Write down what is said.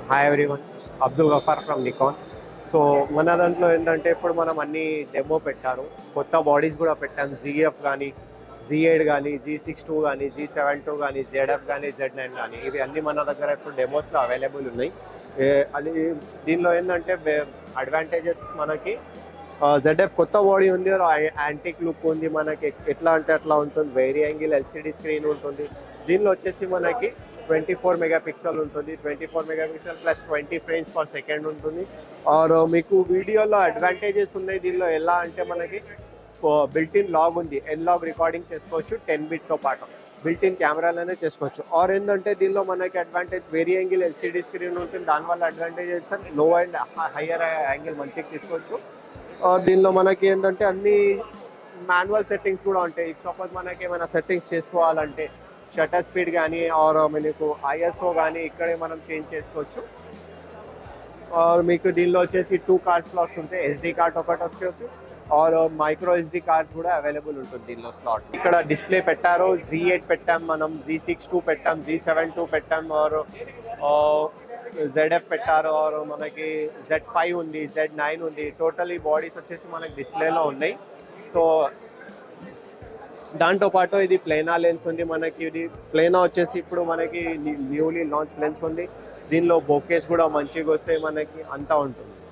Hi everyone, Abdul Gaffar from Nikon. So మన దాంట్లో ఏంటంటే ఇప్పుడు మనం అన్ని డెమో పెట్టారు, కొత్త బాడీస్ కూడా పెట్టాము. జీఎఫ్ కానీ, Z8 కానీ, Z62 కానీ, Z72 కానీ, ZF కానీ, Z9 కానీ, ఇవి అన్నీ మన దగ్గర ఇప్పుడు డెమోస్లో అవైలబుల్ ఉన్నాయి. అది దీనిలో ఏంటంటే అడ్వాంటేజెస్ మనకి ZF కొత్త బాడీ ఉంది, యాంటిక్ లుక్ ఉంది, మనకి ఎట్లా అంటే అట్లా ఉంటుంది. వేరీ యాంగిల్ ఎల్సిడి స్క్రీన్ ఉంటుంది. దీనిలో వచ్చేసి మనకి 24 మెగాపిక్సెల్ ఉంటుంది. 24 megapixel plus 20 frames per second ఉంటుంది. ఆర్ మీకు వీడియోలో అడ్వాంటేజెస్ ఉన్నాయి దీనిలో. ఎలా అంటే మనకి బిల్ట్ ఇన్ లాగ్ ఉంది, లాగ్ రికార్డింగ్ చేసుకోవచ్చు 10 బిట్తో పాటు. బిల్ట్ ఇన్ కెమెరాలోనే చేసుకోవచ్చు. ఆర్ ఏంటంటే దీనిలో మనకి advantage vary angle LCD screen ఉంటుంది. దానివల్ల అడ్వాంటేజెస్ లో అండ్ హయ్యర్ యాంగిల్ మంచిగా తీసుకోవచ్చు. దీనిలో మనకి ఏంటంటే అన్ని మాన్యువల్ సెట్టింగ్స్ కూడా ఉంటాయి. సపోజ్ మనకి ఏమైనా సెట్టింగ్స్ చేసుకోవాలంటే షటర్ స్పీడ్ కానీ ఆర్ మనకు ఐఎస్ఓ కానీ ఇక్కడే మనం చేంజ్ చేసుకోవచ్చు. మీకు దీనిలో వచ్చేసి 2 కార్డ్ స్లాట్స్ ఉంటాయి. SD కార్డ్ ఒకటి వస్తుంది, ఆర్ మైక్రో SD కార్డ్స్ కూడా అవైలబుల్ ఉంటుంది దీనిలో స్లాట్. ఇక్కడ డిస్ప్లే పెట్టారు, Z8 పెట్టాం, మనం Z62 పెట్టాం, Z72 పెట్టాం, ఆర్ ZF పెట్టారు, ఆర్ మనకి Z5 ఉంది, Z9 ఉంది. టోటల్ ఈ బాడీస్ వచ్చేసి మనకి డిస్ప్లేలో ఉన్నాయి. సో దాంతోపాటు ఇది ప్లేనా లెన్స్ ఉంది మనకి. ఇది ప్లేనా వచ్చేసి ఇప్పుడు మనకి న్యూలీ లాంచ్ లెన్స్ ఉంది. దీనిలో బోకేస్ కూడా మంచిగా వస్తాయి మనకి, అంతా ఉంటుంది.